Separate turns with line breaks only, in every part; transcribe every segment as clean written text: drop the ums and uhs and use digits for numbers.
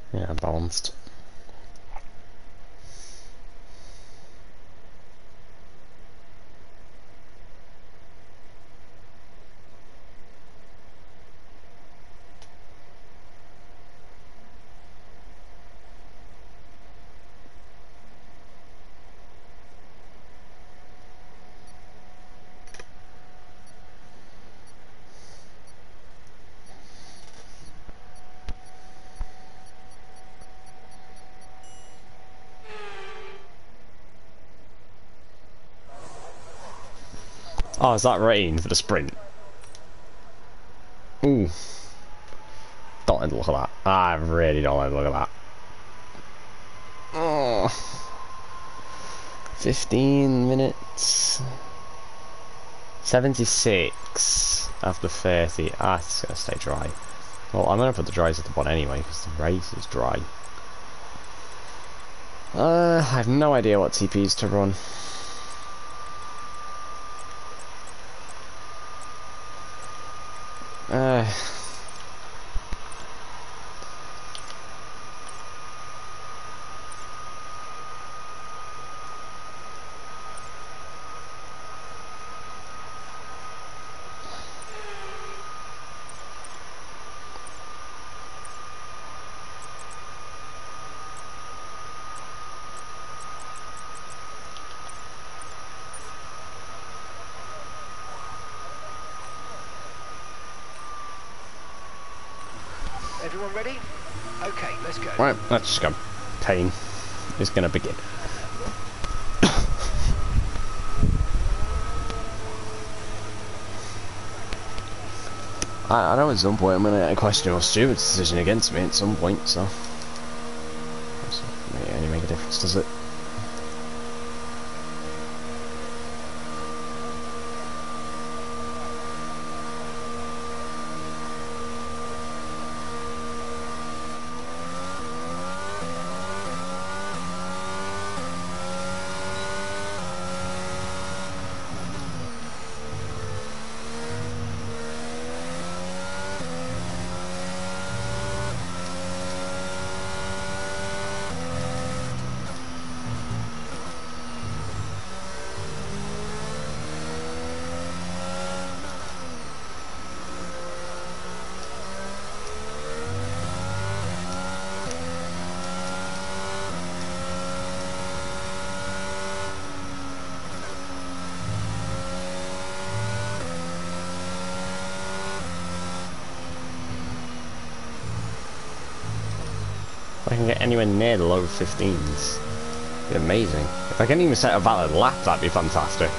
Yeah, balanced. Oh, is that rain for the sprint? Ooh. Don't like the look of that. I really don't like the look of that. Oh. 15 minutes. 76 after 30. Ah, it's going to stay dry. Well, I'm going to put the dries at the bottom anyway, because the race is dry. I have no idea what TPs to run.
Everyone ready? Okay, let's go.
Right, let's just go. Pain is going to begin. I know at some point I'm going to get a questionable stupid decision against me at some point, so... Doesn't really make a difference, does it? If I can get anywhere near the low 15s, it'd be amazing. If I can even set a valid lap, that'd be fantastic.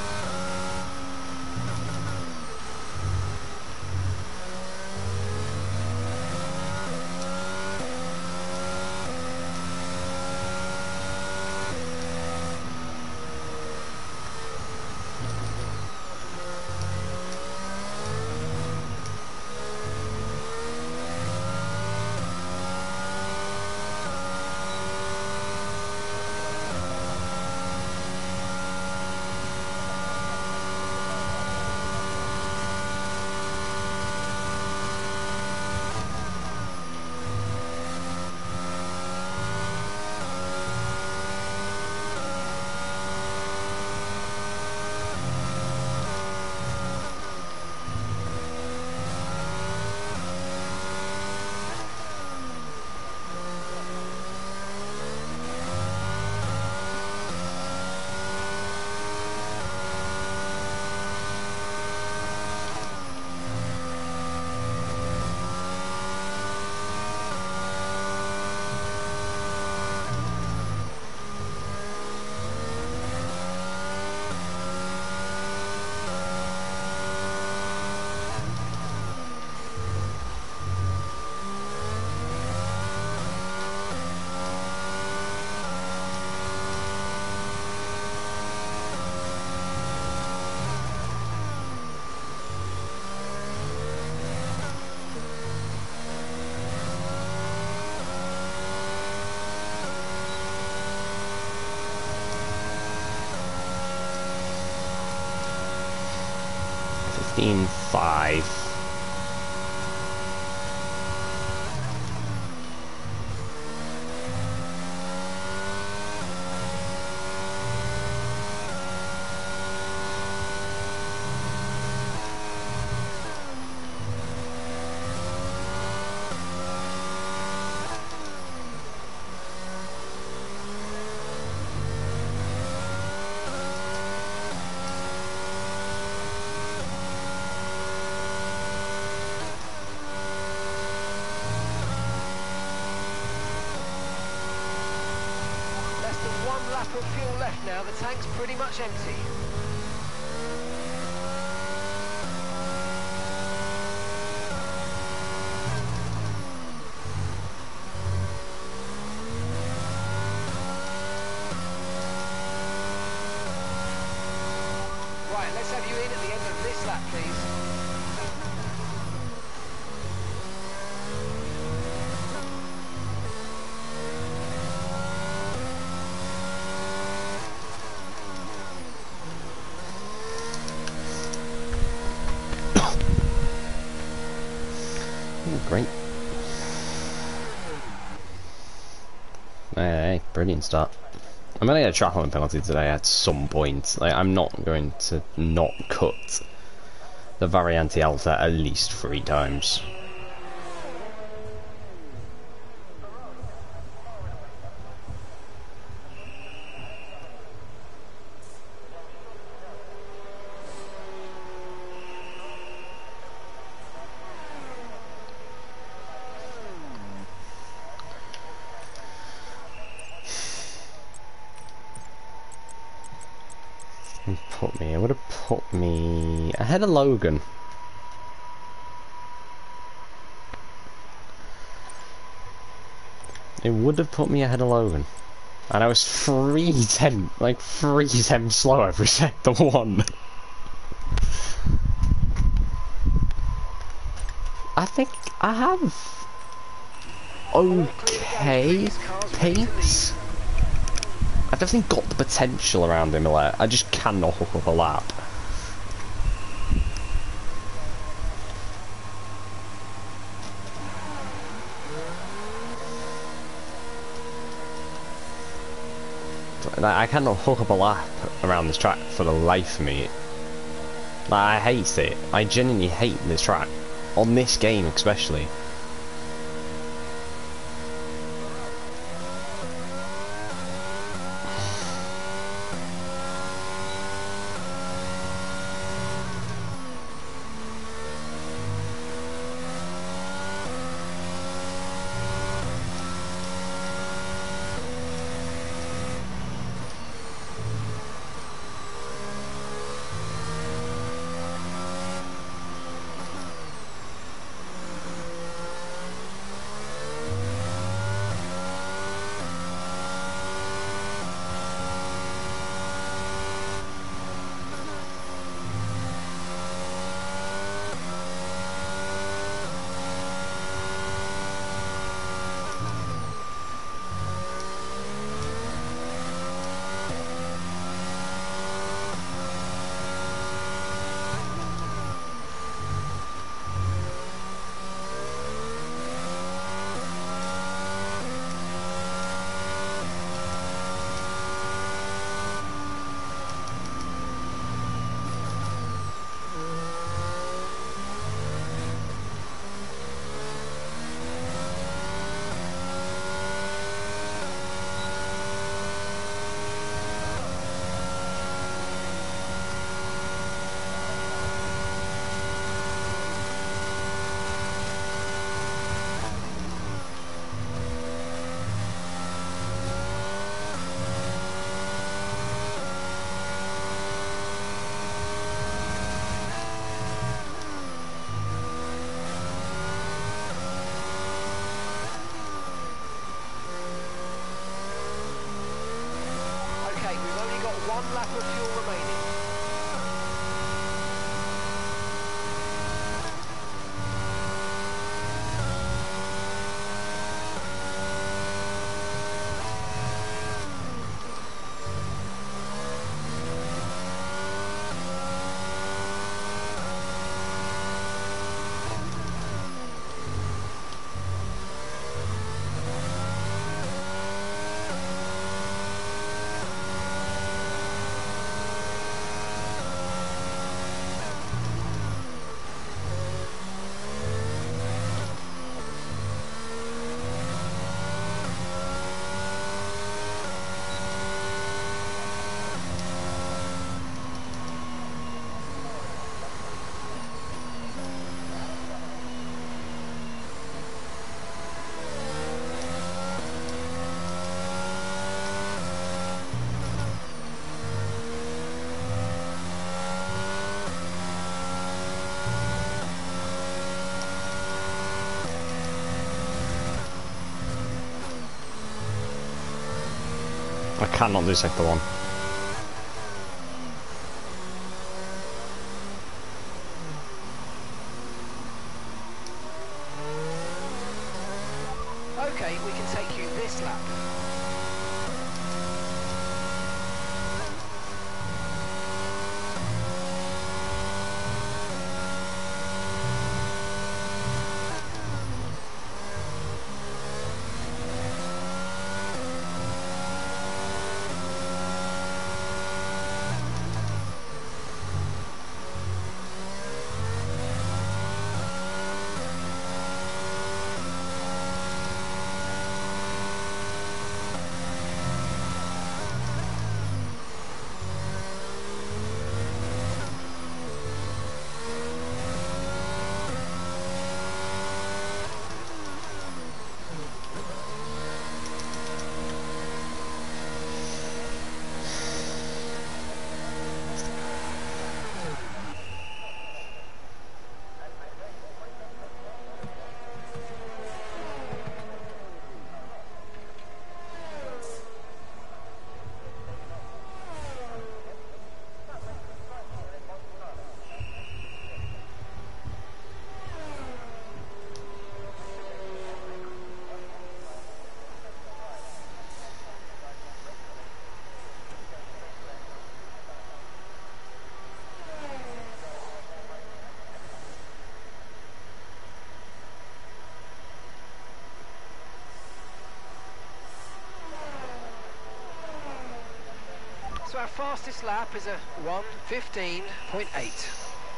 Team 5.
lap of fuel left now. The tank's pretty much empty. Right, let's have you in at the end of this lap, please.
Great. Hey, brilliant start. I'm gonna get a track limit penalty today at some point. Like, I'm not going to not cut the Variante Alta at least 3 times. It would have put me ahead of Logan. It would have put me ahead of Logan. And I was 3 tenths slow every sector one. I think I have okay pace. I've definitely got the potential around him. I just cannot hook up a lap. I cannot hook up a lap around this track for the life of me. I hate it. I genuinely hate this track. On this game especially.
One lap of fuel remaining.
I cannot do sector 1.
Okay, we can take you this lap. So our fastest lap is a 1:15.8.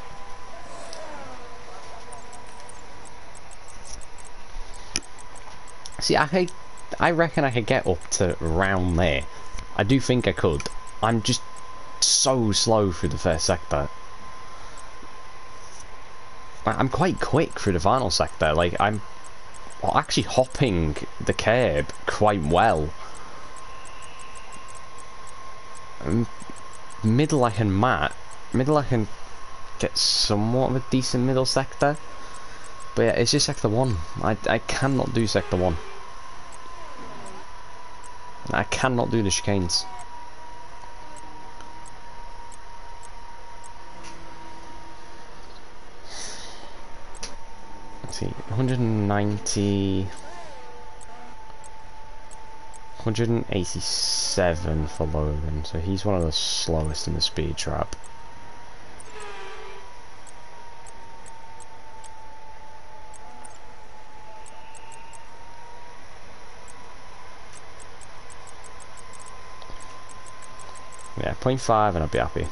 See, I reckon I could get up to around there. I do think I could. I'm just so slow through the first sector. I'm quite quick through the final sector. Like, I'm actually hopping the curb quite well. Middle I can get somewhat of a decent middle sector. But yeah, it's just sector 1. I cannot do sector 1. I cannot do the chicanes. Let's see, 190... 187 for Logan, so he's one of the slowest in the speed trap. Yeah, 0.5 and I'll be happy.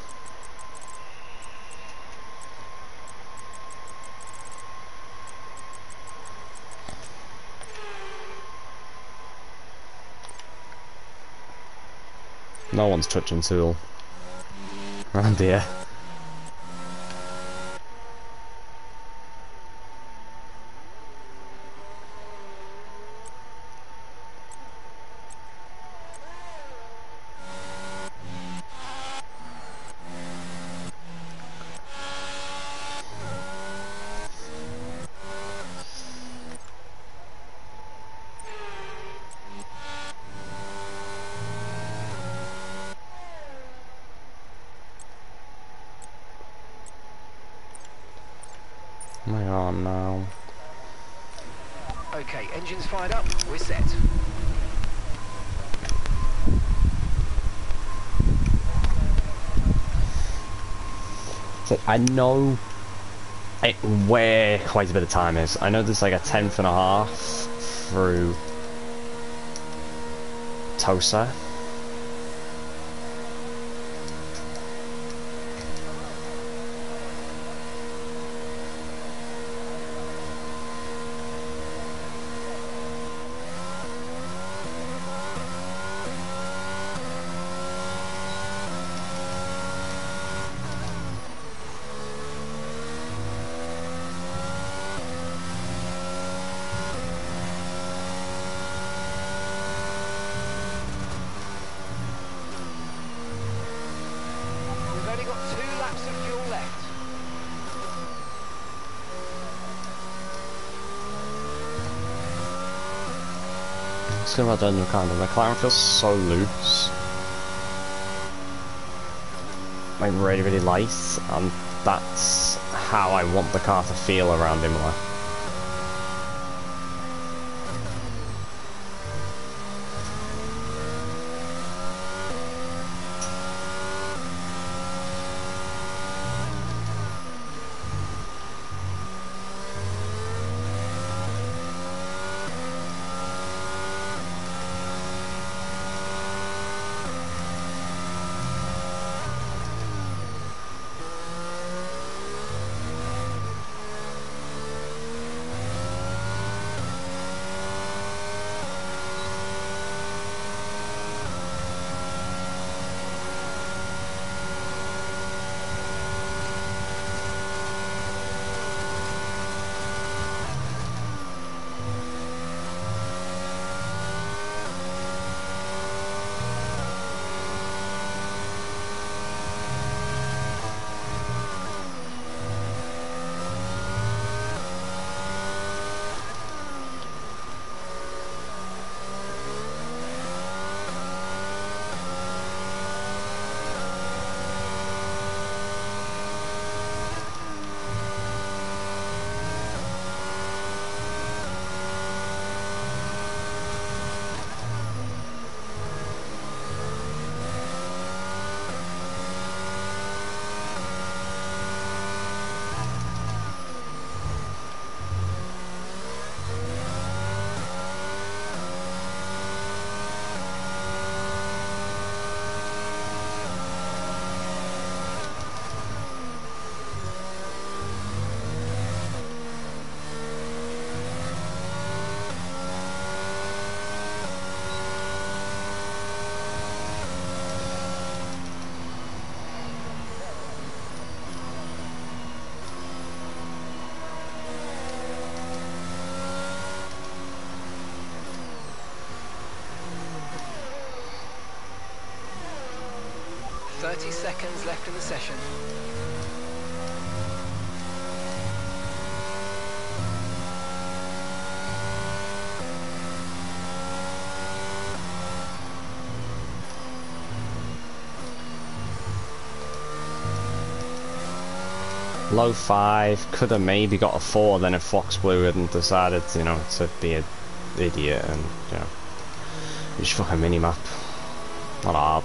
No one's touching Tool around here. My arm now.
Okay, engines fired up, we're set.
So I know where quite a bit of time is. I know there's like a 10th and a half through Tosa. Just gonna run down the McLaren. The McLaren feels so loose. like really, really light, and that's how I want the car to feel around Imola.
Seconds left in the session.
Low 5, could have maybe got a 4, then if Fox Blue hadn't decided, you know, to be an idiot and, you know, just fucking mini-map. Not hard.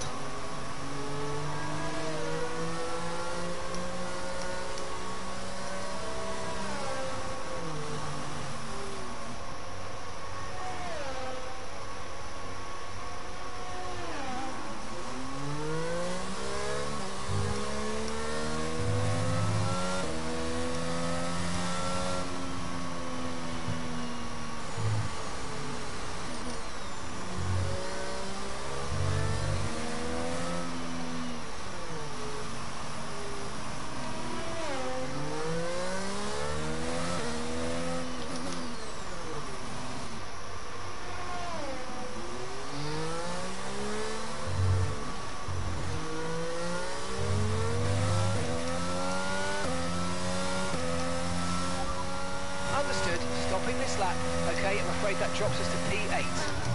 Understood. Stopping this lap. Okay, I'm afraid that drops us to P8.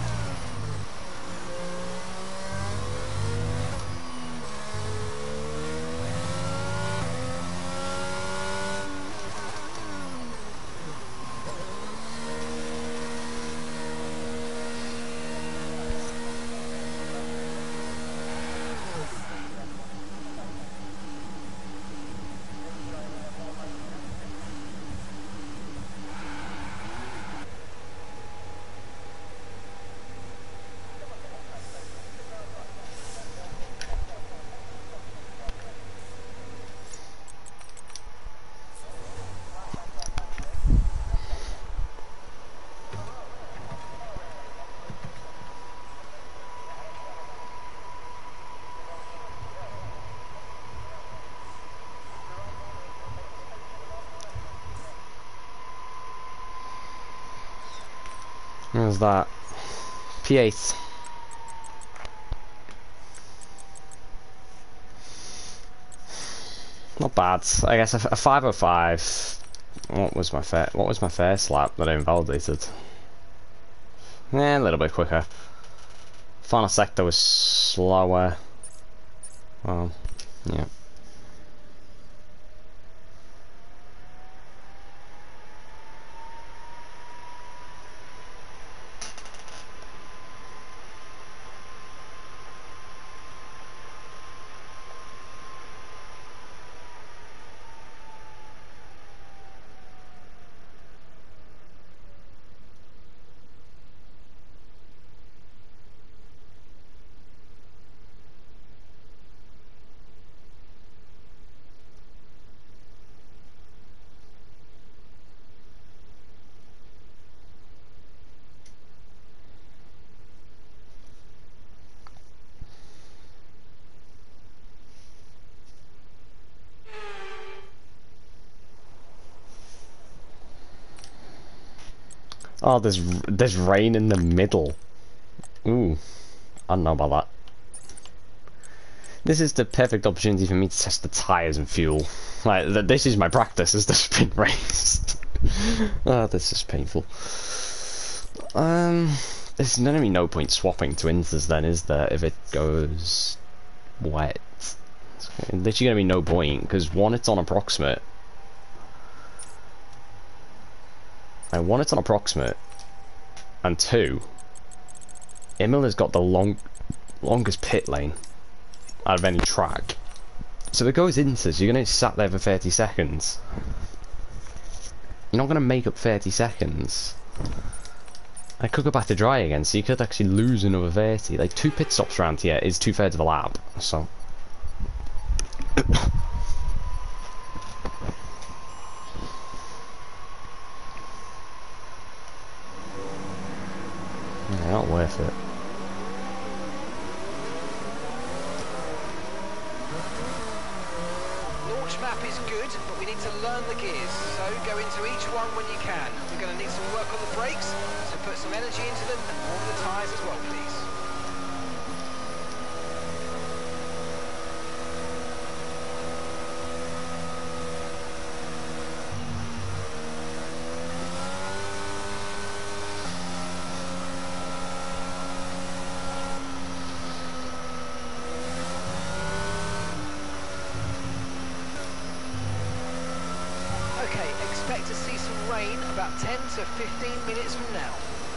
What was that? P8. Not bad. I guess a 505. What was my first lap that I invalidated? Yeah, a little bit quicker. Final sector was slower. Well, yeah. Oh, there's rain in the middle. Ooh, I don't know about that. This is the perfect opportunity for me to test the tires and fuel. Like, this is my practice, is the sprint race. Oh, this is painful. There's gonna be no point swapping to inters then, is there, if it goes wet? There's literally gonna be no point, because one, it's on approximate. And one, it's on approximate. And two, Imola's got the longest pit lane out of any track. So if it goes inters, you're gonna sat there for 30 seconds. You're not gonna make up 30 seconds. I could go back to dry again, so you could actually lose another 30. Like, 2 pit stops around here is 2/3 of a lap, so... yeah, not worth it.
Launch map is good, but we need to learn the gears, so go into each one when you can. We're going to need some work on the brakes, so put some energy into them and warm the tyres as well, please. Okay, expect to see some rain about 10 to 15 minutes from now.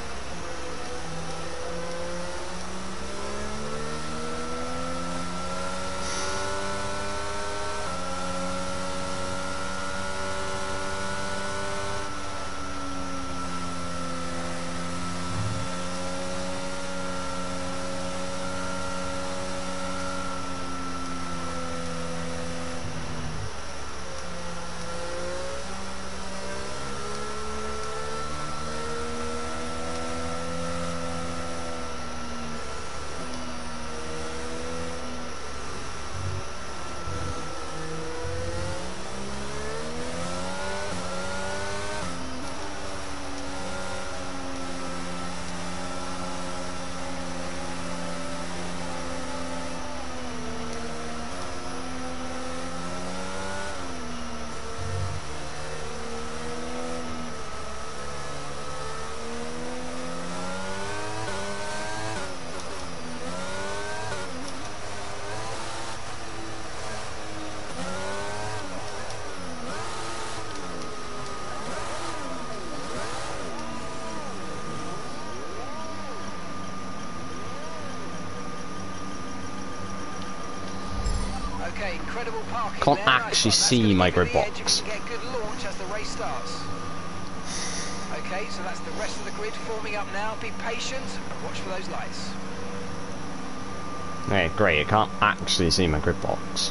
Okay, incredible parking.
Can't
there.
actually
Nice one.
see my grid
That's gonna
box.
give you the edge. You can get good launch as the race starts. Okay, so that's the rest of the grid forming up now. Be patient and watch for those lights.
Okay, great, I can't actually see my grid box.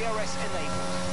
DRS enabled.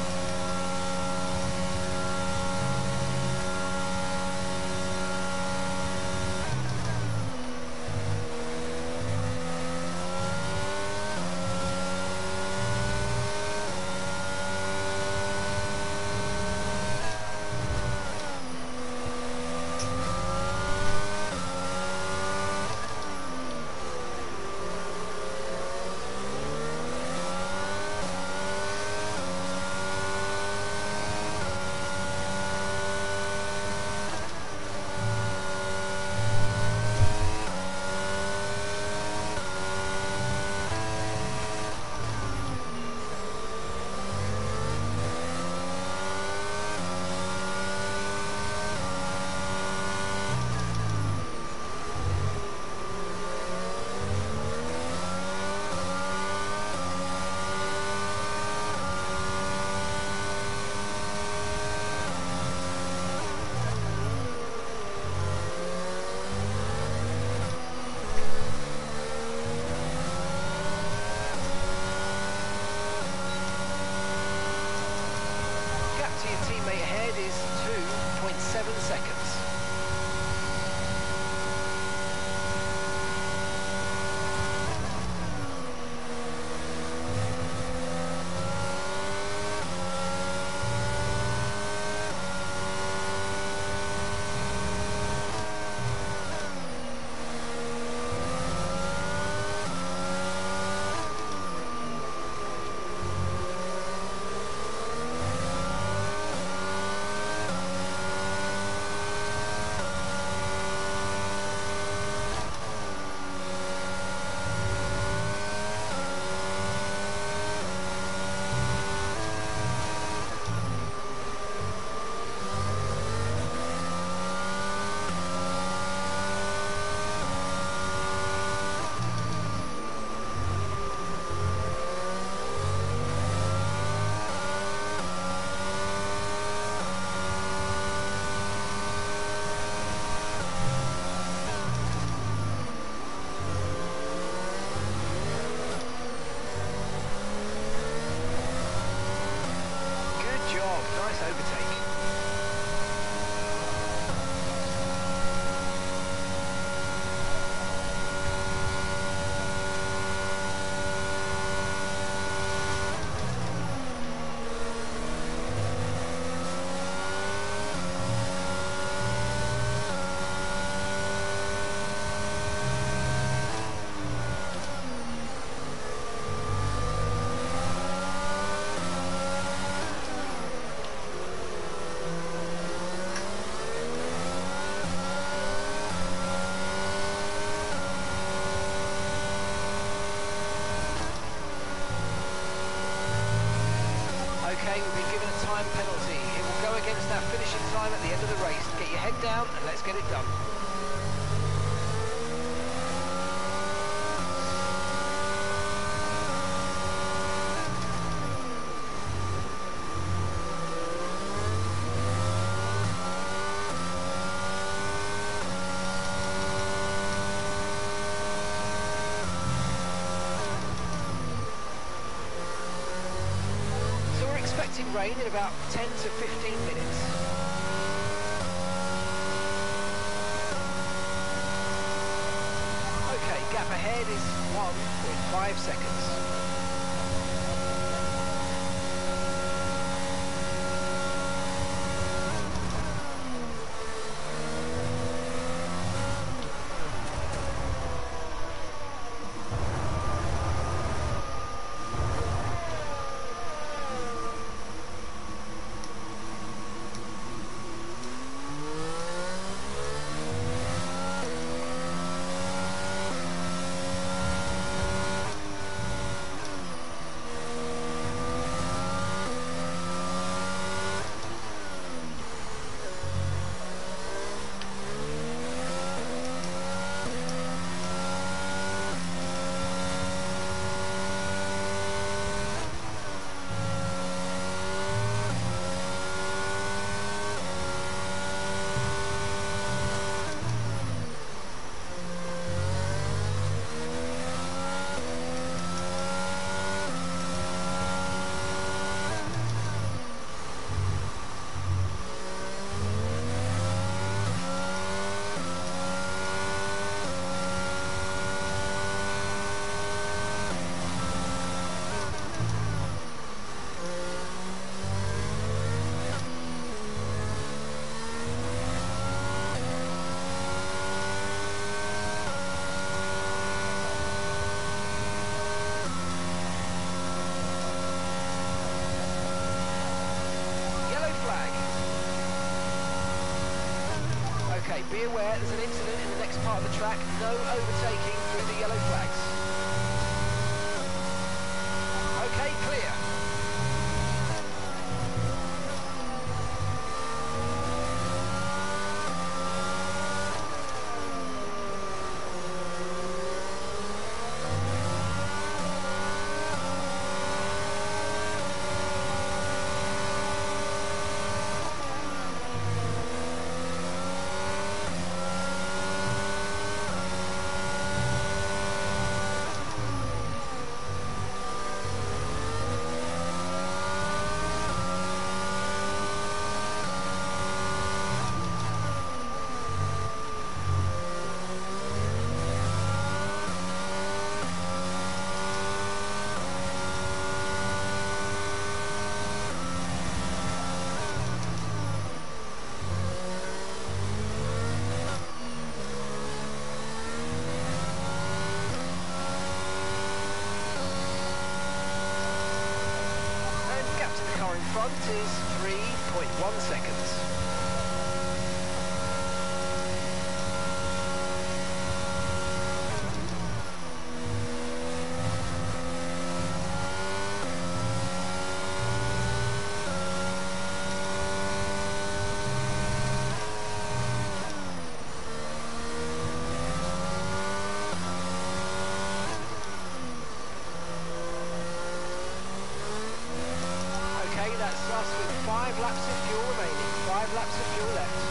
Okay, we've been given a time penalty. It will go against our finishing time at the end of the race. Get your head down and let's get it done. Expecting rain in about 10 to 15 minutes. Okay, gap ahead is 1.5 seconds. be aware there's an incident in the next part of the track. No overtaking through the yellow flags. Okay, clear. Front is 3.1 seconds. That's us with 5 laps of fuel remaining, 5 laps of fuel left.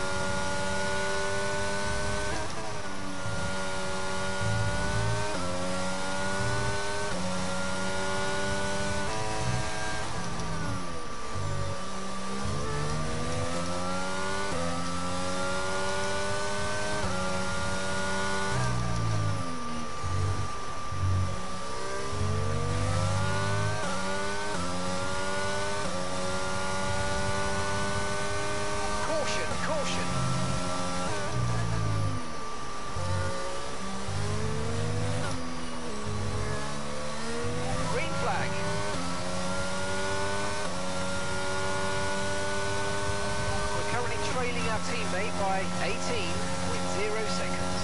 Caution. Green flag. We're currently trailing our teammate by 18.0 seconds.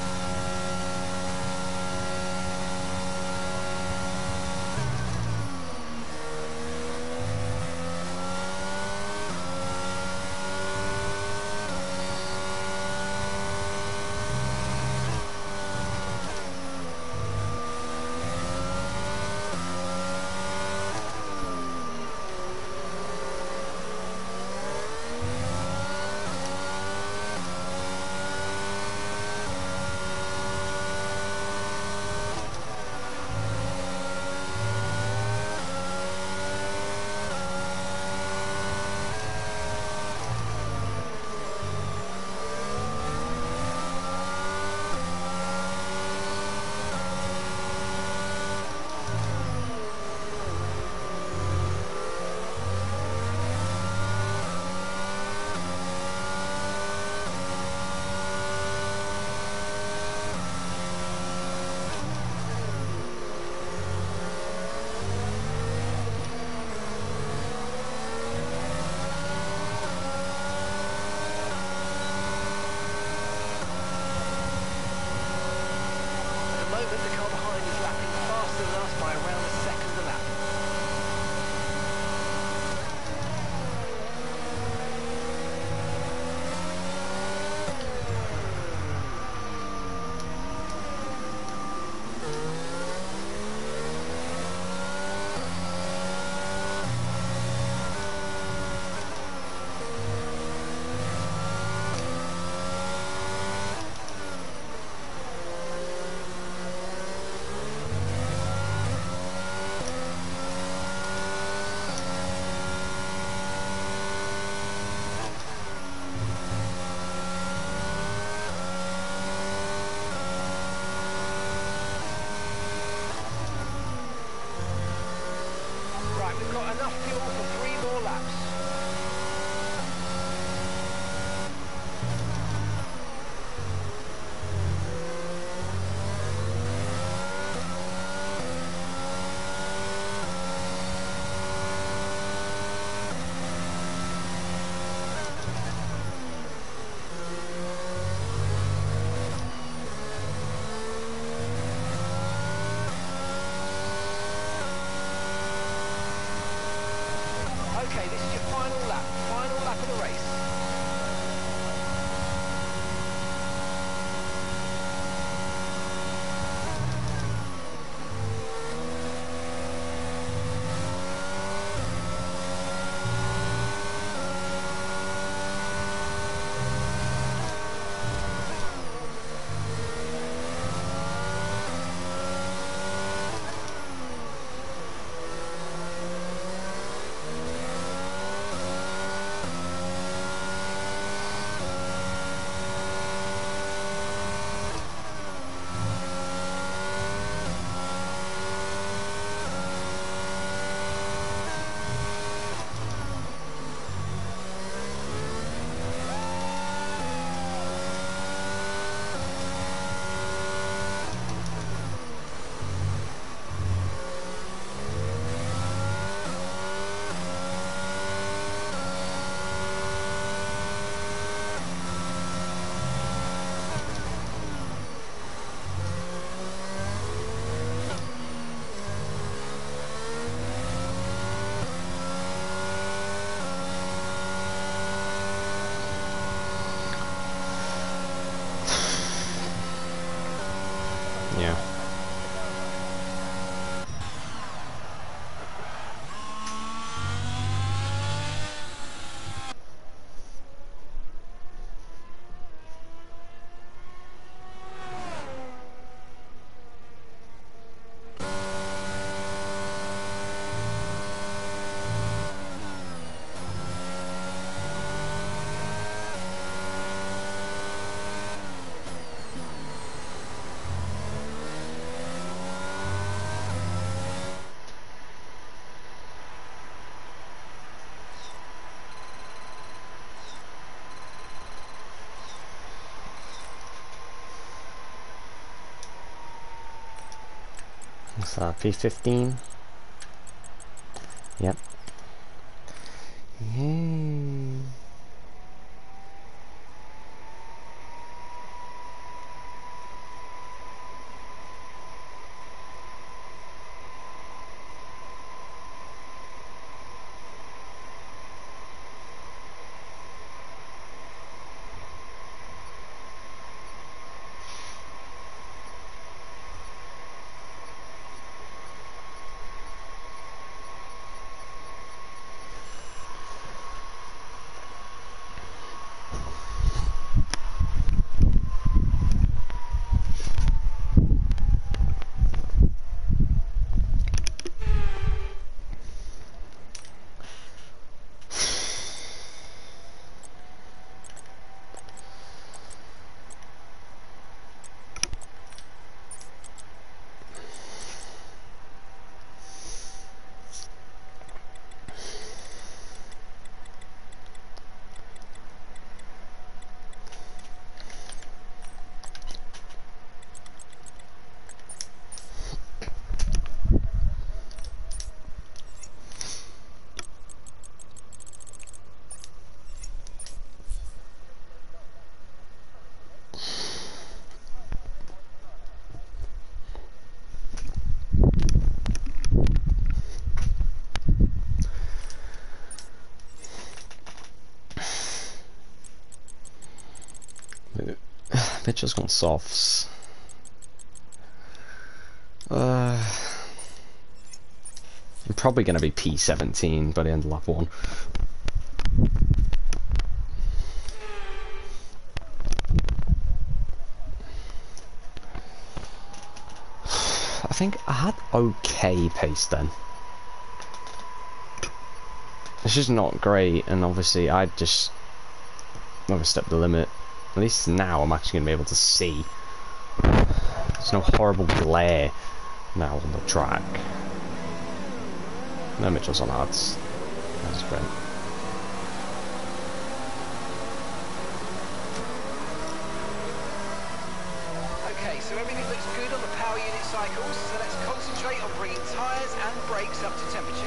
The car behind is lapping faster than us by around a second a lap. We've got enough fuel for 3 more laps.
What's that? P15? Yep. Yay. Mitchell's gone softs. I'm probably going to be P17 by the end of lap 1. I think I had okay pace then. It's just not great, and obviously I just overstepped the limit. At least now I'm actually going to be able to see. There's no horrible glare now on the track. No Mitchell's on ads. That's great.
Okay, so everything looks good on the power unit cycles, so let's concentrate on bringing tyres and brakes up to temperature.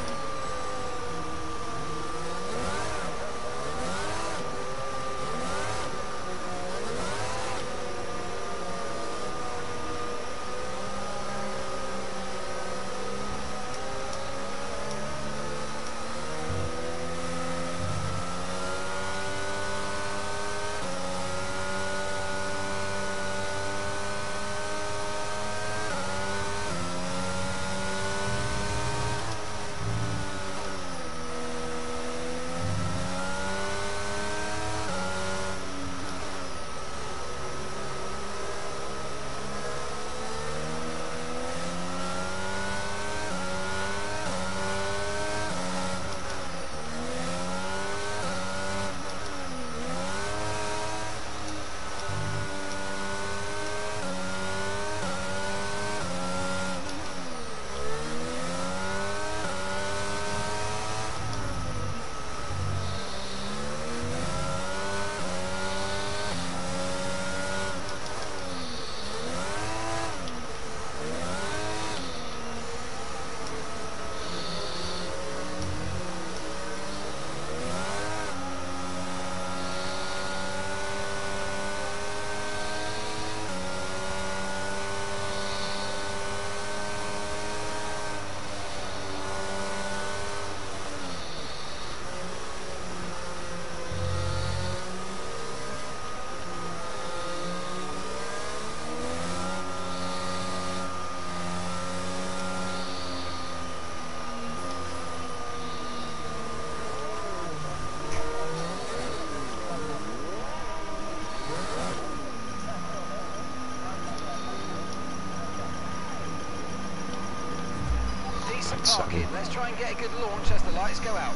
Parking. Let's try and get a good launch as the lights go out.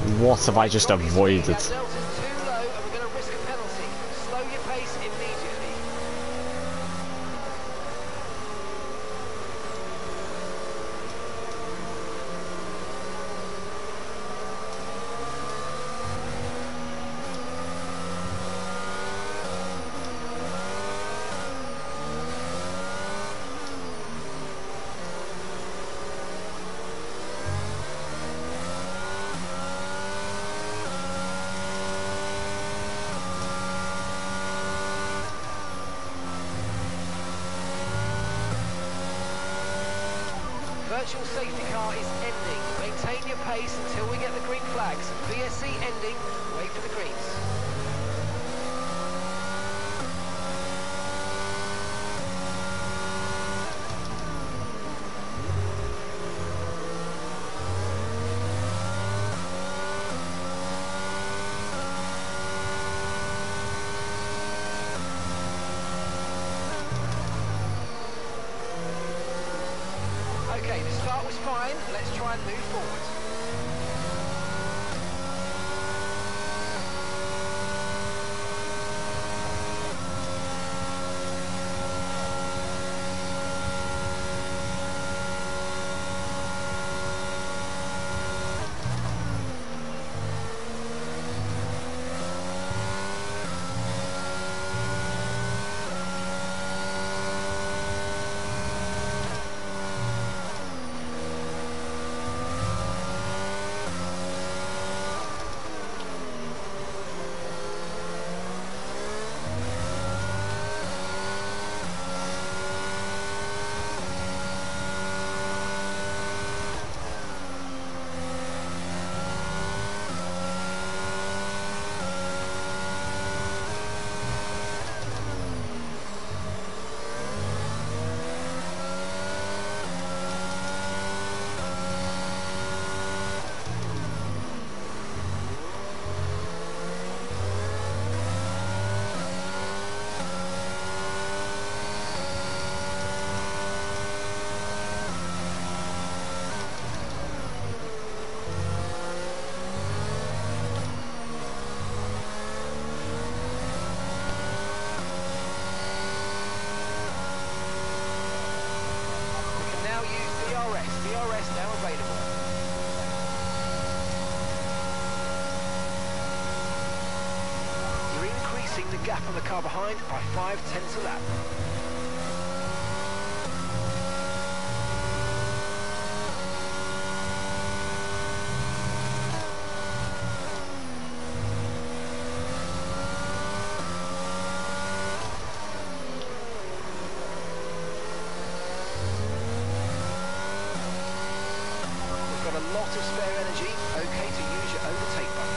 What have I just avoided?
That delta's too low and we're going to risk a penalty. Slow your pace immediately. Virtual safety car is ending. Maintain your pace until we get the green flags. VSC ending. Wait for the greens. Okay, the start was fine. Let's try and move forward. DRS now available. You're increasing the gap on the car behind by 0.5 a lap. Got a lot of spare energy, okay to use your overtake button.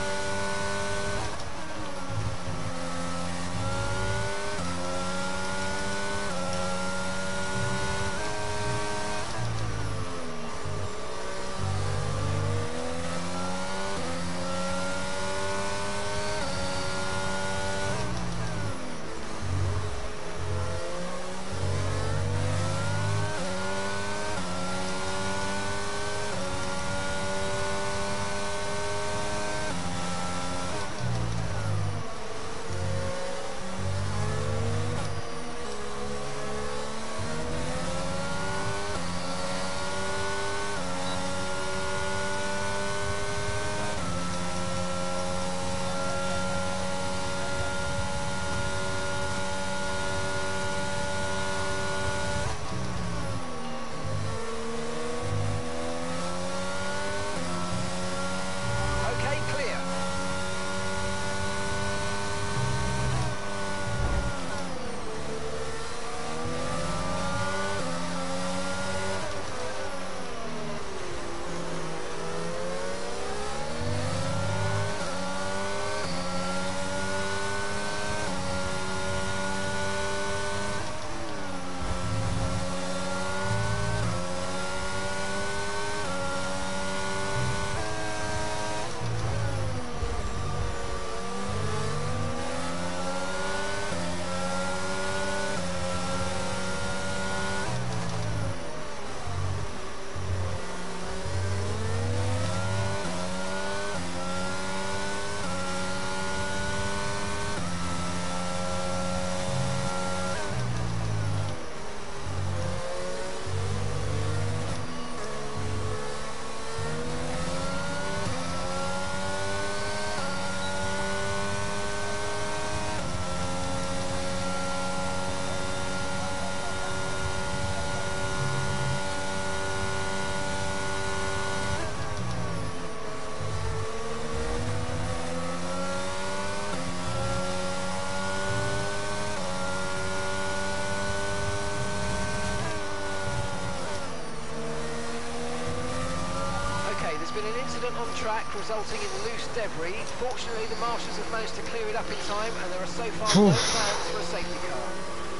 been an incident on track resulting in loose debris. Fortunately, the marshals have managed to clear it up in time, and there are so far no plans for a safety car.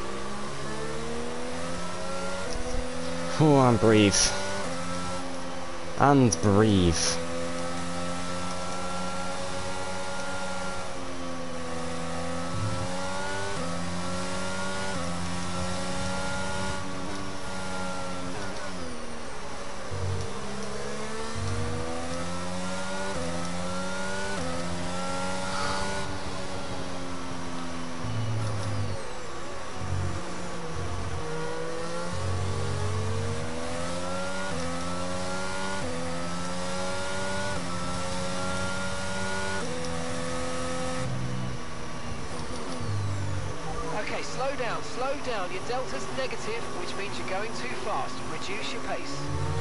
Oh, and breathe. And breathe.
Okay, slow down, slow down. Your delta's negative, which means you're going too fast. Reduce your pace.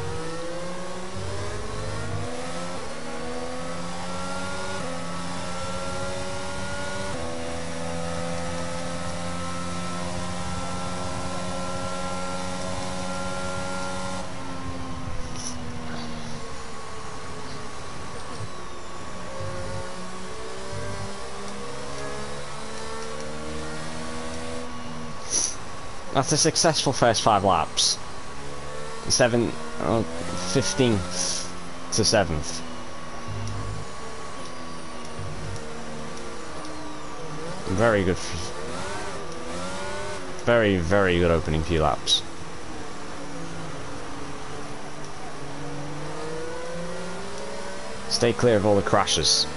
After a successful first 5 laps, 15th to 7th. Very good. Very, very good opening few laps. Stay clear of all the crashes.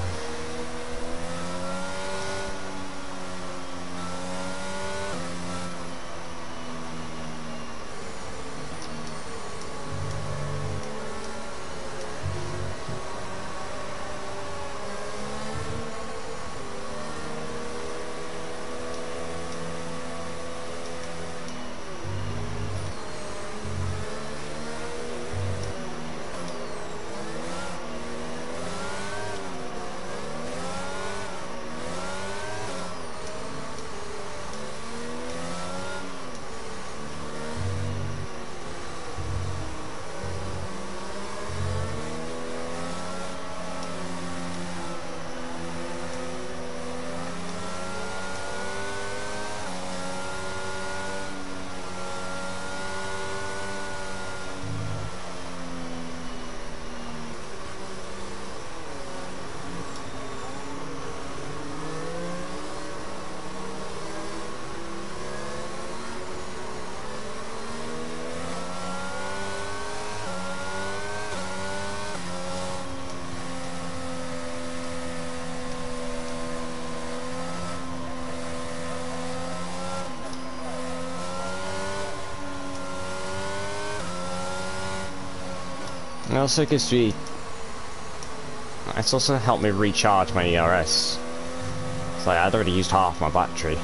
It also gives me... It's also helped me recharge my ERS. It's like I'd already used half my battery.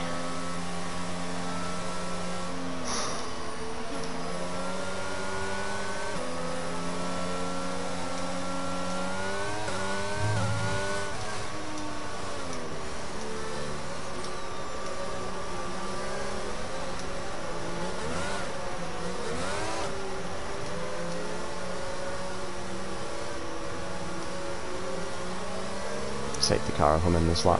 Safety car will come in this lap.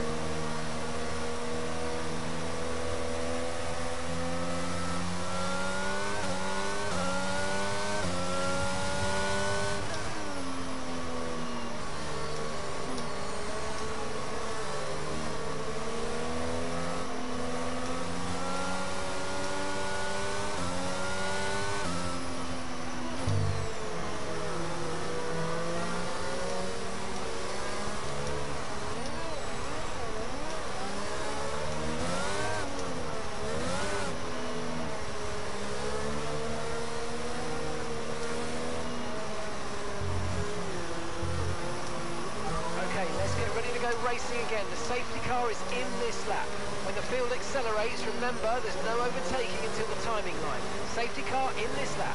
Racing again. The safety car is in this lap. When the field accelerates, remember there's no overtaking until the timing line. Safety car in this lap.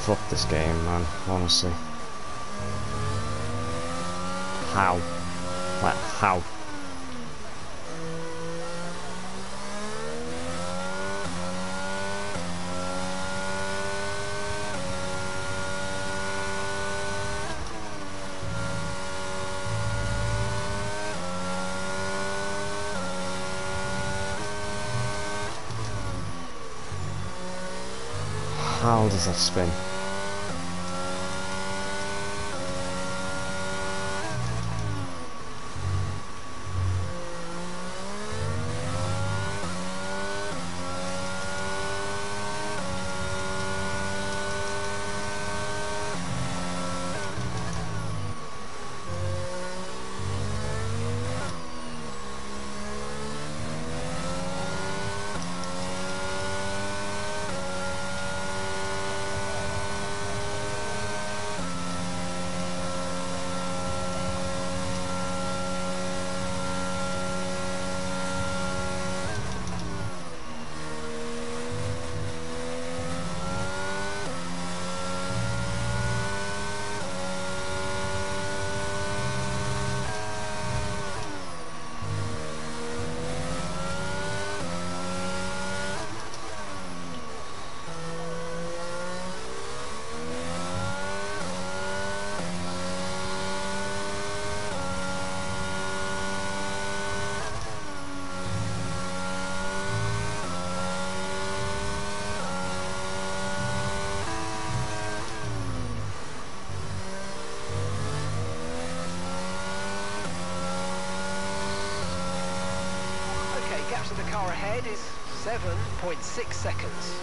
Fuck this game, man, honestly. How? Like, how? How does that spin?
Gap to the car ahead is 7.6 seconds.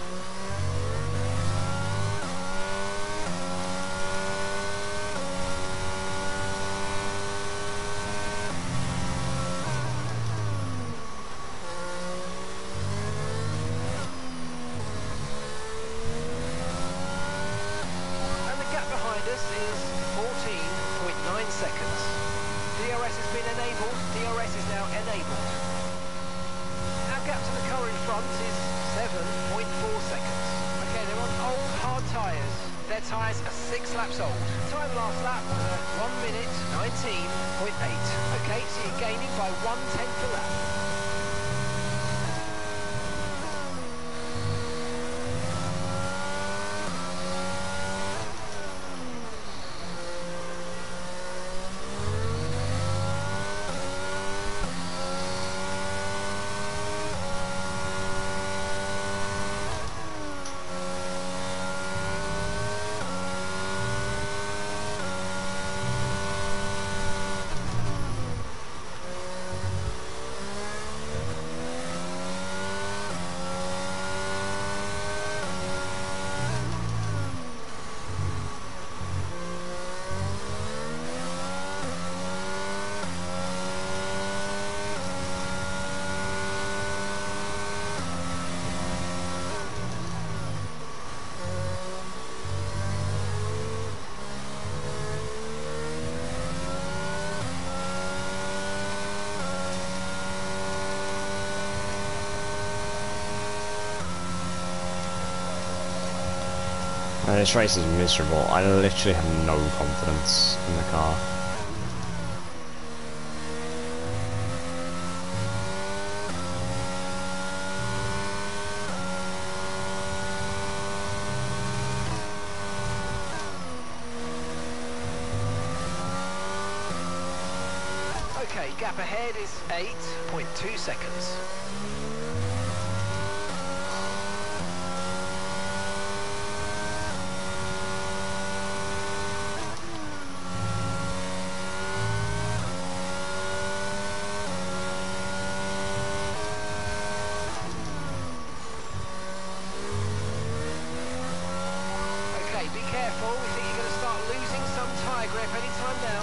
And the gap behind us is 14.9 seconds. DRS has been enabled. DRS is now enabled. Gap to the car in front is 7.4 seconds. Okay, they're on old hard tyres. Their tyres are 6 laps old. Time last lap was at 1 minute 19.8. Okay, so you're gaining by 1/10 a lap.
This race is miserable. I literally have no confidence in the car.
Okay, gap ahead is 8.2 seconds. Be careful, we think you're going to start losing some tyre grip any time now.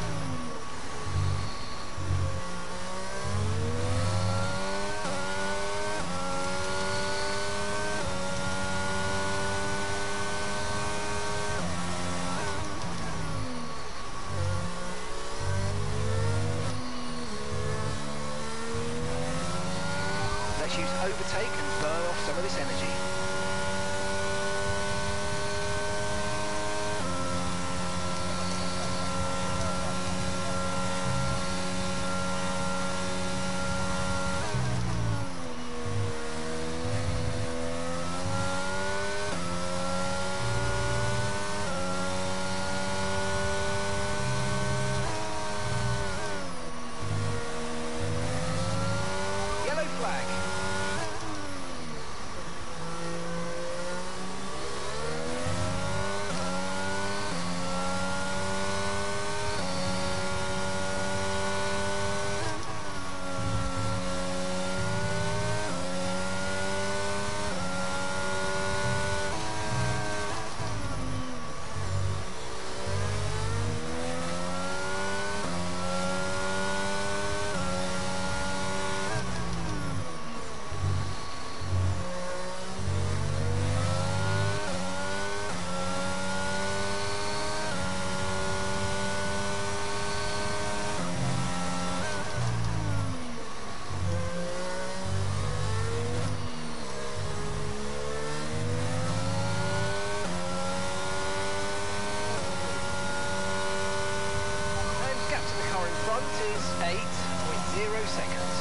Let's use overtake and burn off some of this energy. flag. Gap to the car in front is 8.0 seconds.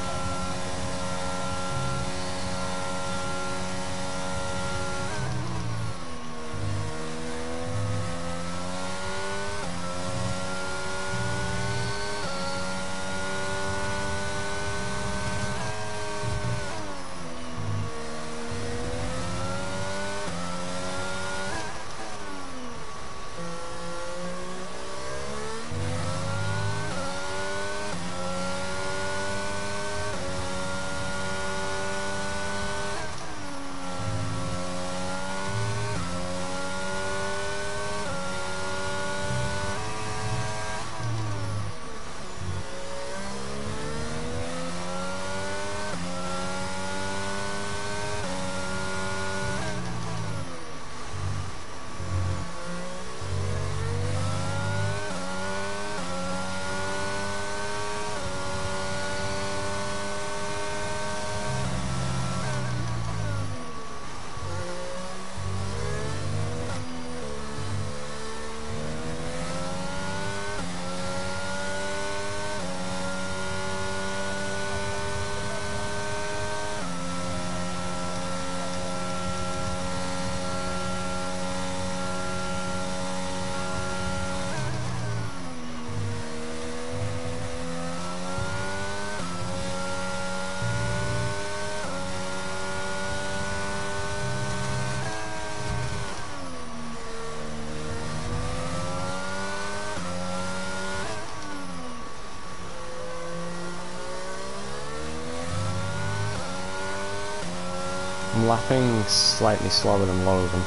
I'm lapping slightly slower than Logan.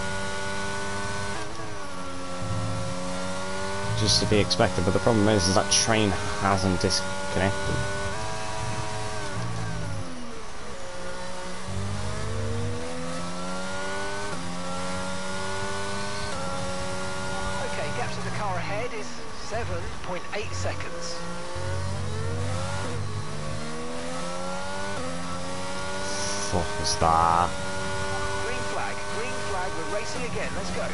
Just to be expected, but the problem is that train hasn't disconnected.
Okay, gap to the car ahead is 7.8 seconds.
What was that?
Green flag, we're racing again, let's go.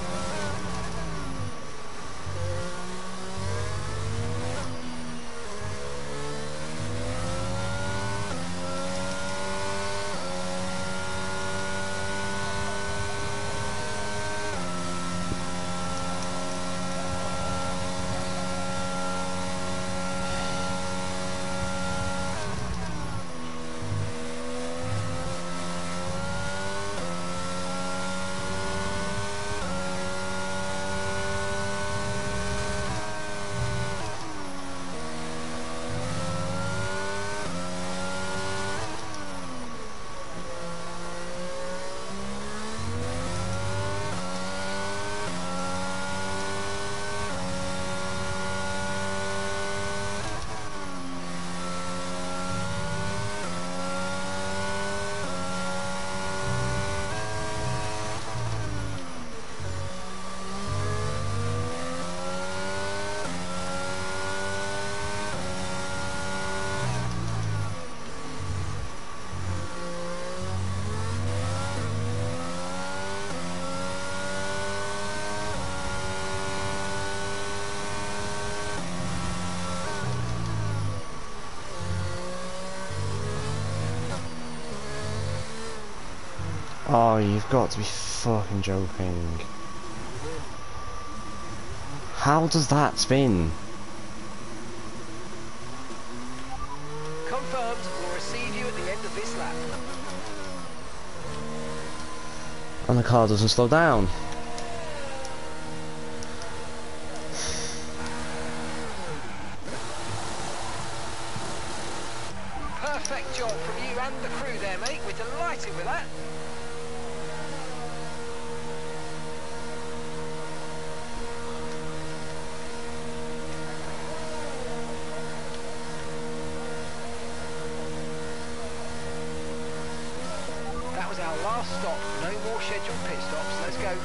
Oh, you've got to be fucking joking. How does that spin?
Confirmed, we're receive you at the end of this lap.
And the car doesn't slow down.
Perfect job from you and the crew there, mate. We're delighted with that. That was our last stop. No more scheduled pit stops. Let's go.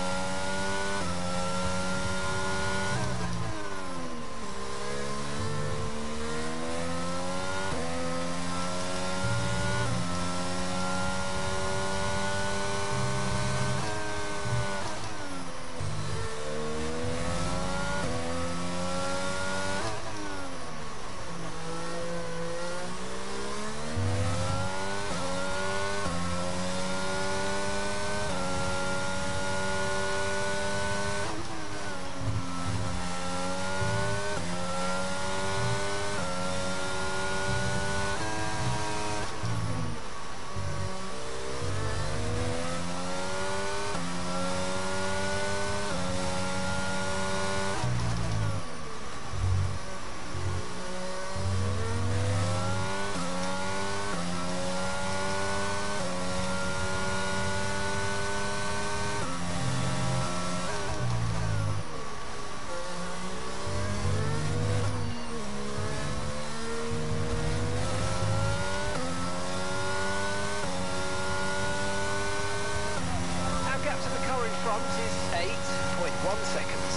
Front is 8.1 seconds.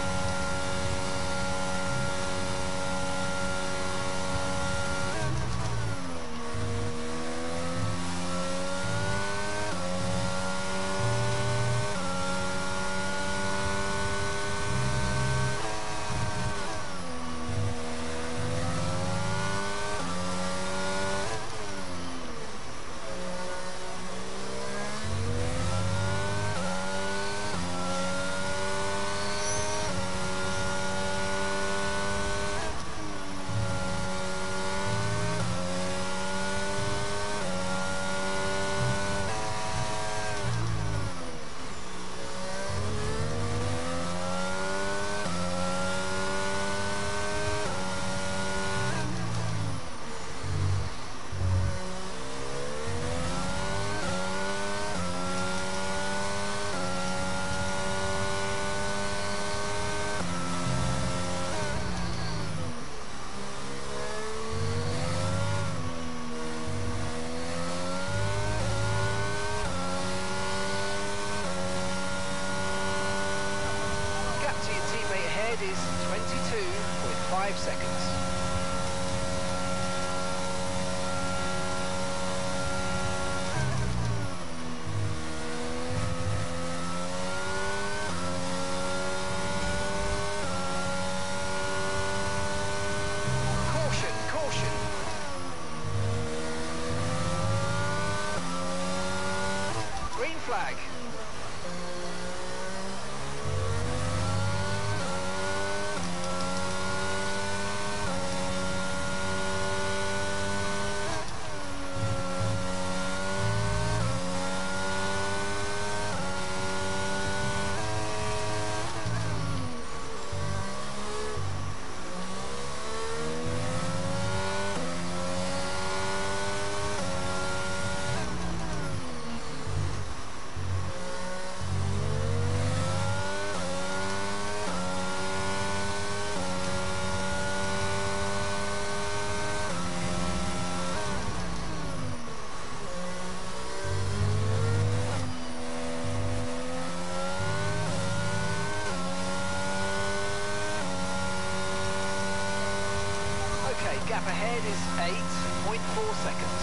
Is 22.5 seconds. Caution, caution. Green flag. Gap ahead is 8.4 seconds.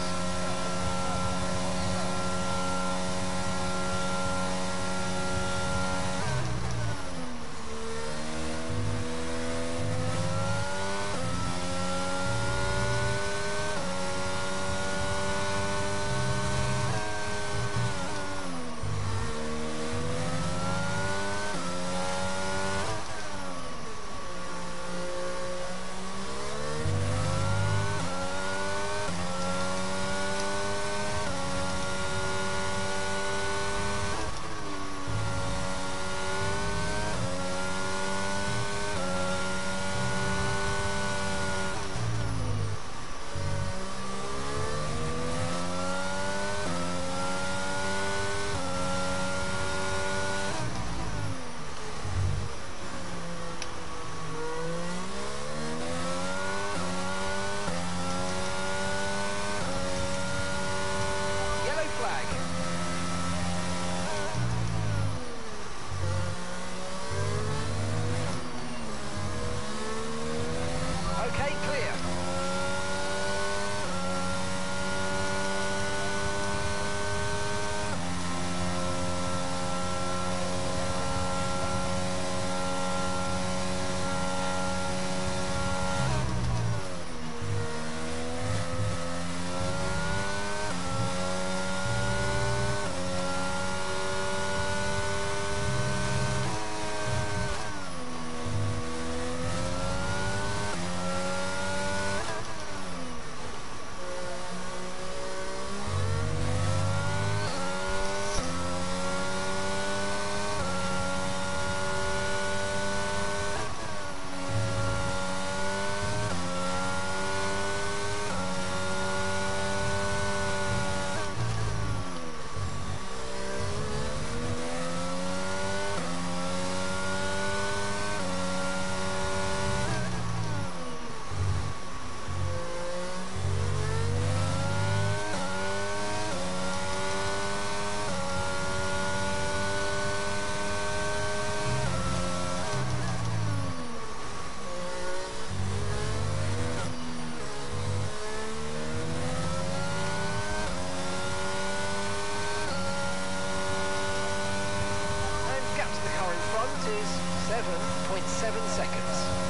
Okay, clear. Is 7.7 seconds.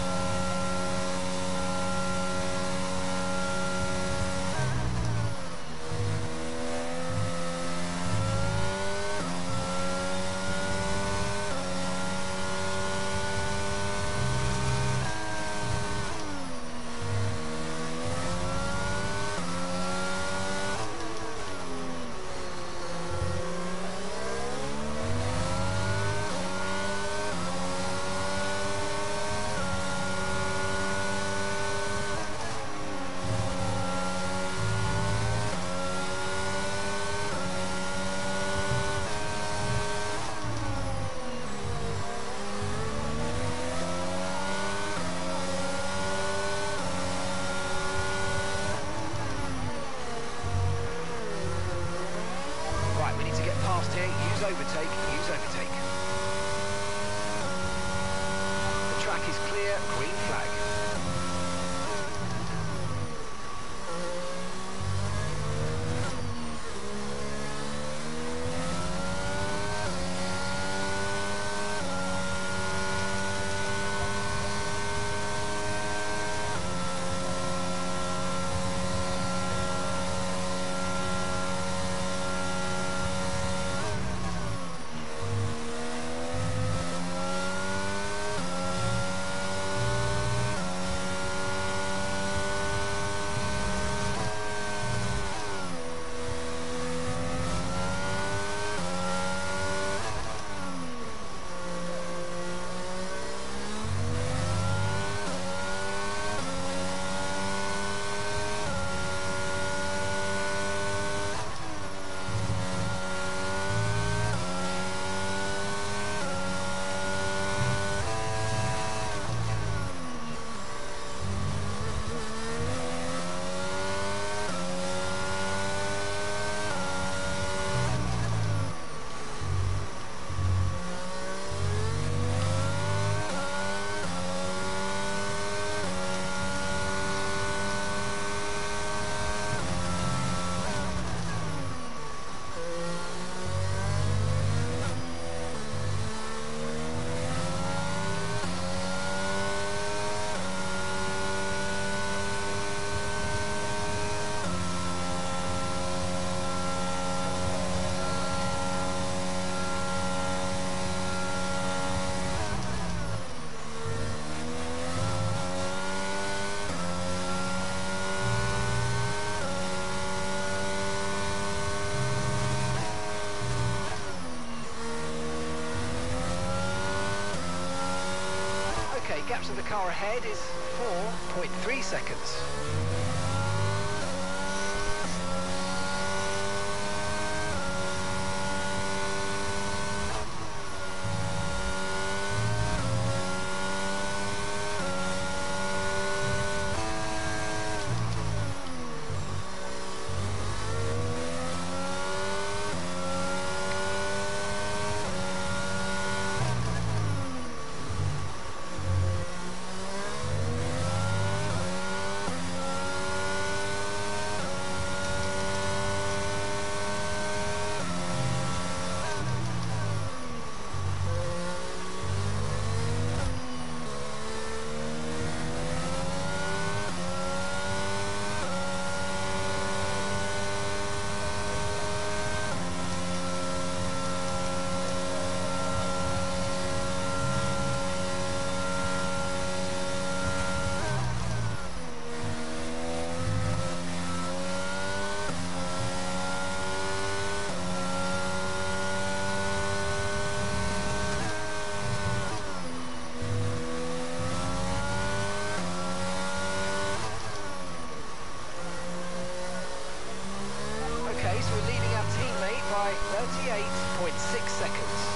Right, we need to get past here. Use overtake, use overtake. The track is clear, green flag. Okay, gap to the car ahead is 4.3 seconds. by 38.6 seconds.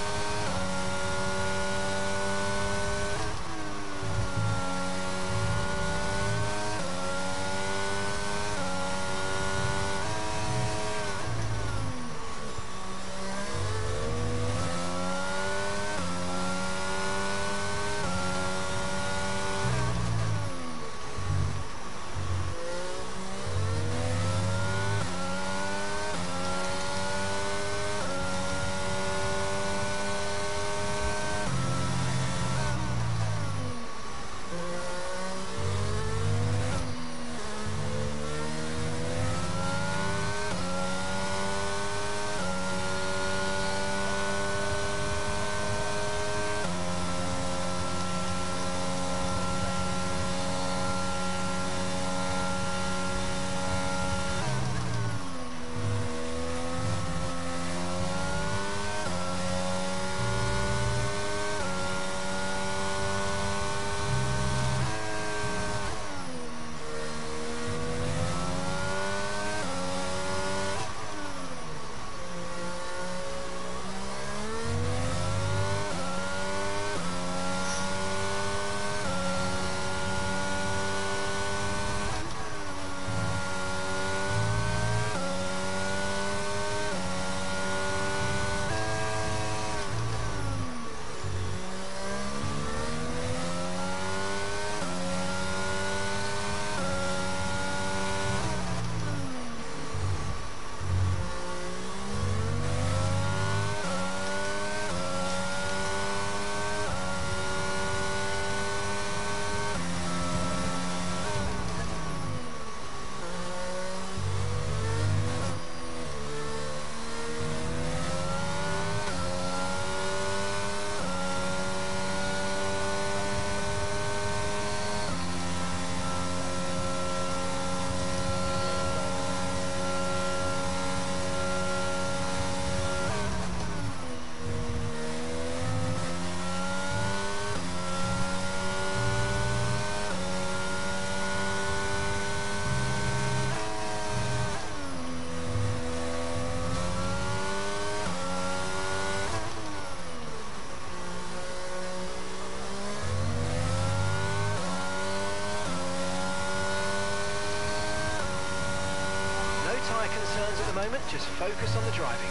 Tyre concerns at the moment, just focus on the driving.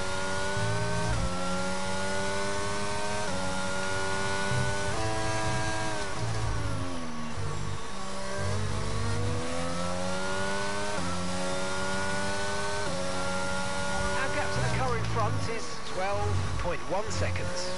Our gap to the car in front is 12.1 seconds.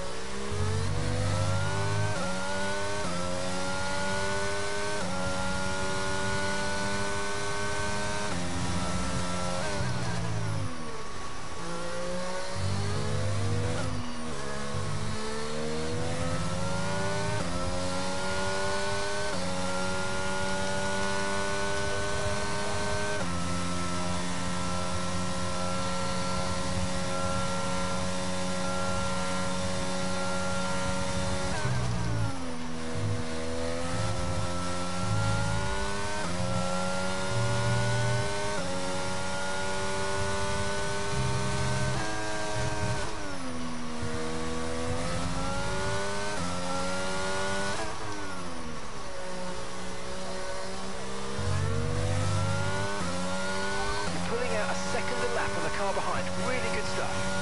Car behind, really good stuff.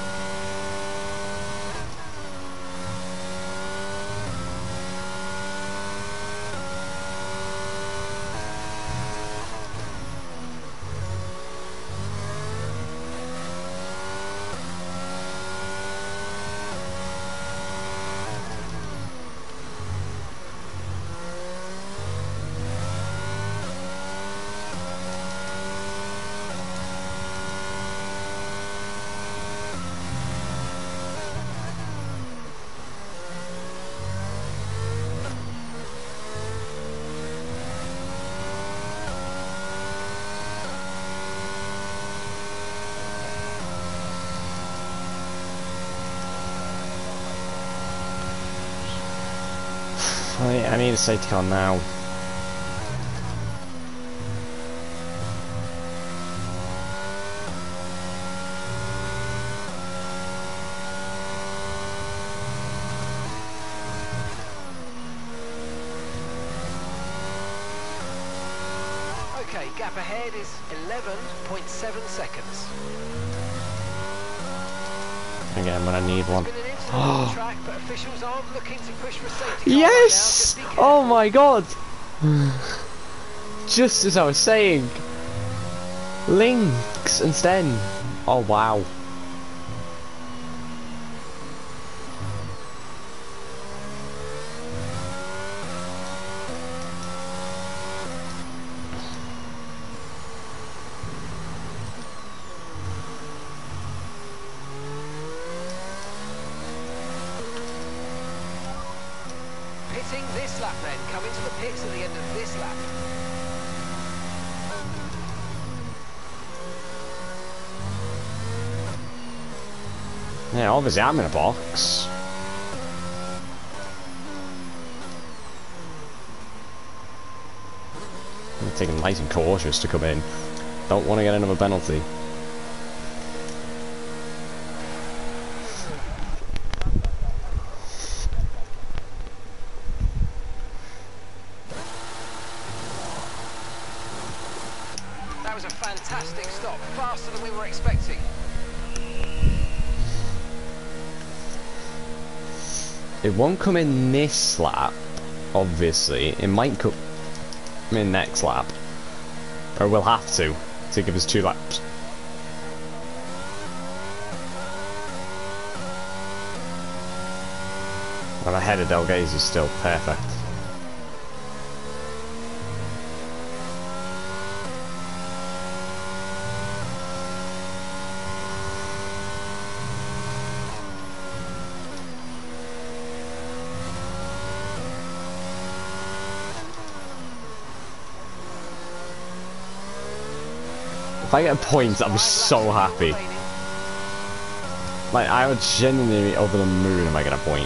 I need a safety car now.
Okay, gap ahead is 11.7 seconds.
Again, when I need one.
There's been an incident on the track, but officials aren't looking to push for a safety car
Yes!
right now. Just be careful.
Oh my god! Just as I was saying. Links and Sten. Oh wow.
Pitting this lap then, coming to the pits at the end of this lap.
Yeah, obviously I'm in a box. I'm taking nice and cautious to come in. Don't want to get another penalty.
That was a fantastic stop, faster than we were expecting.
It won't come in this lap, obviously. It might come in next lap. Or we'll have to give us 2 laps. I'm ahead of Delgazi still, perfect. If I get a point, I'm so happy. Like, I would genuinely be over the moon if I get a point.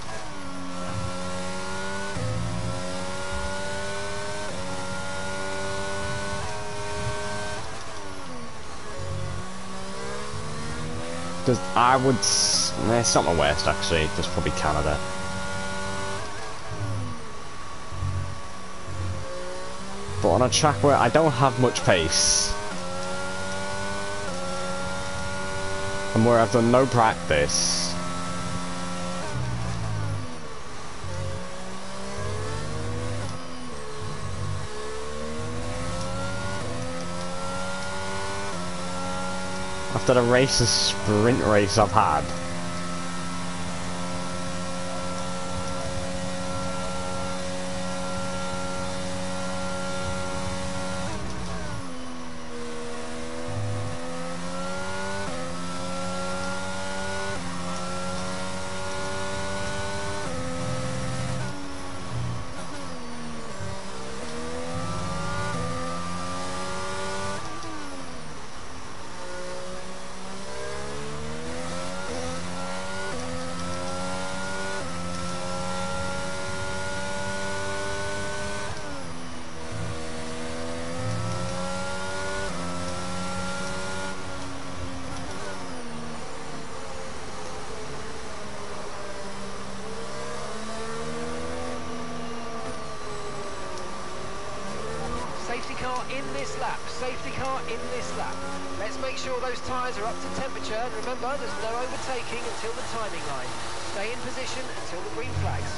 Because I would... it's not my worst, actually. Just probably Canada. But on a track where I don't have much pace, and where I've done no practice, after the sprint race I've had,
Safety car in this lap, safety car in this lap. Let's make sure those tyres are up to temperature, and remember there's no overtaking until the timing line. Stay in position until the green flags.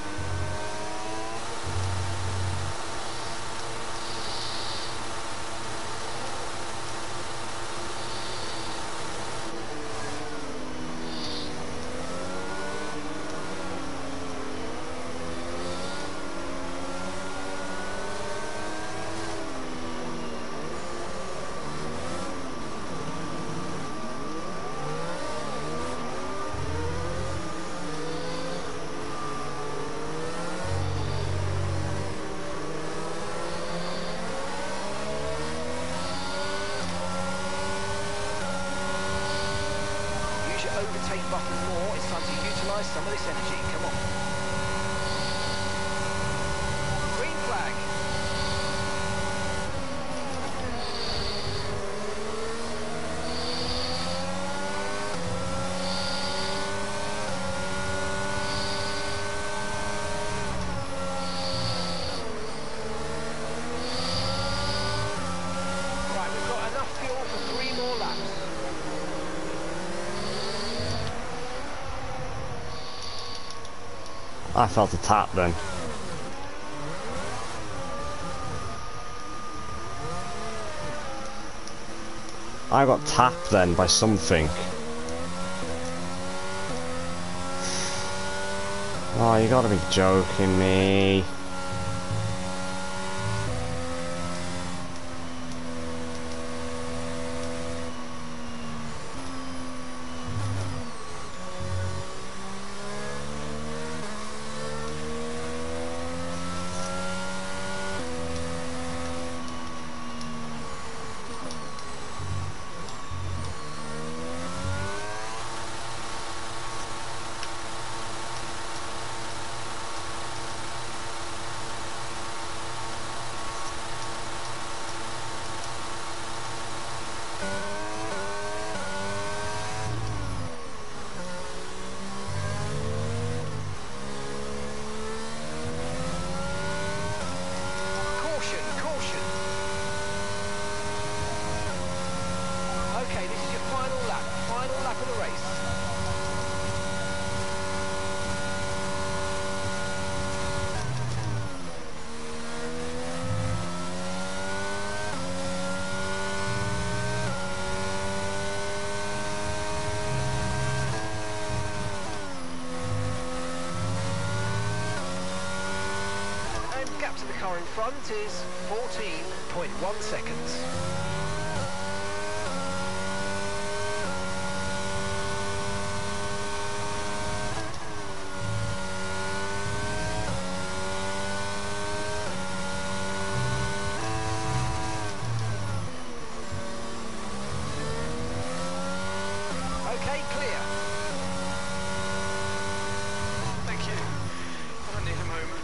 Overtake button more. It's time to utilise some of this energy. Come on. Green flag.
I felt a tap then. I got tapped then by something. Oh, you gotta be joking me.
Okay, this is your final lap of the race. And gap to the car in front is 14.1 seconds. Okay, clear.
Thank you. I don't need a moment.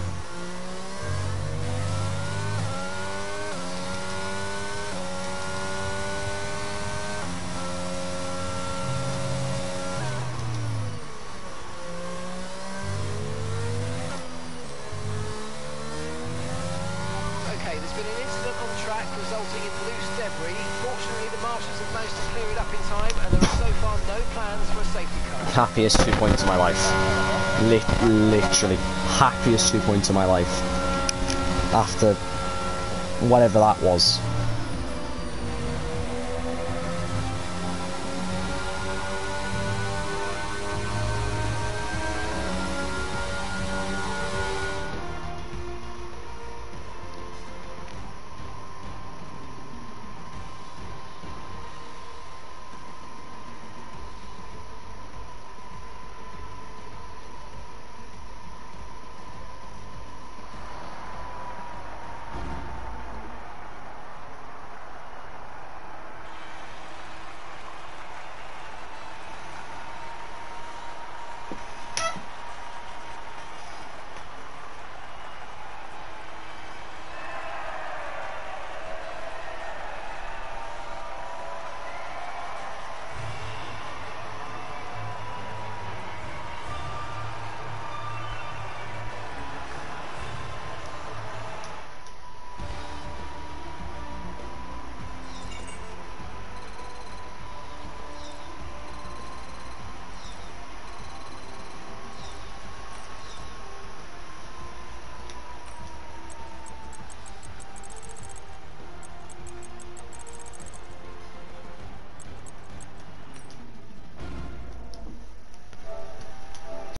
Okay, there's been an incident on track resulting in loose debris. Fortunately, the marshals have managed to clear it up in time, and there are so far no plans for a safety car.
Happiest 2 points of my life. Literally. Happiest 2 points of my life. After whatever that was.